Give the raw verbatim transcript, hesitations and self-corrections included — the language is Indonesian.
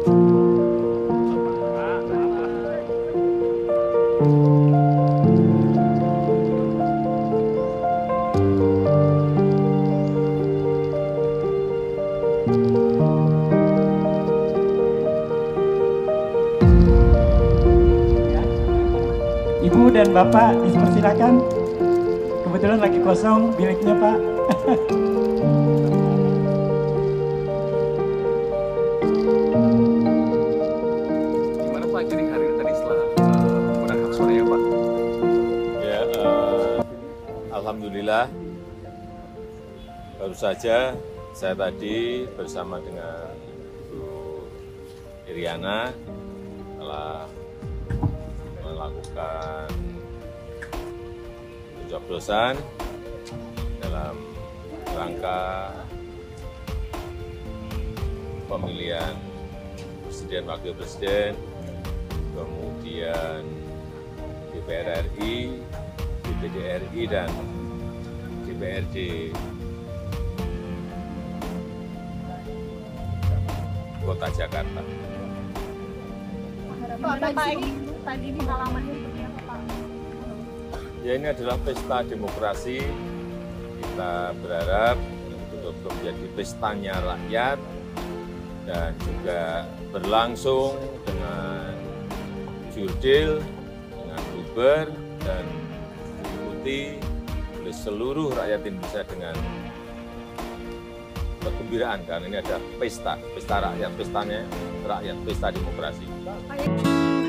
Ibu dan Bapak dipersilakan. Kebetulan lagi kosong biliknya, Pak. Gimana Pak, jadi hari ini tadi setelah uh, menggunakan hak suara ya Pak? Ya, uh, Alhamdulillah, baru saja saya tadi bersama dengan Bu Iriana telah melakukan pencoblosan dalam rangka pemilihan presiden, wakil presiden, kemudian D P R R I, D P D R I, dan D P R D Kota Jakarta. Pak, Bapak ini tadi di halamannya seperti apa, Pak? Ya, ini adalah pesta demokrasi. Kita berharap betul-betul menjadi pestanya rakyat dan juga berlangsung dengan jurdil, dengan luber, dan diikuti oleh seluruh rakyat Indonesia dengan kegembiraan, karena ini ada pesta, pesta rakyat, pestanya rakyat, pesta demokrasi.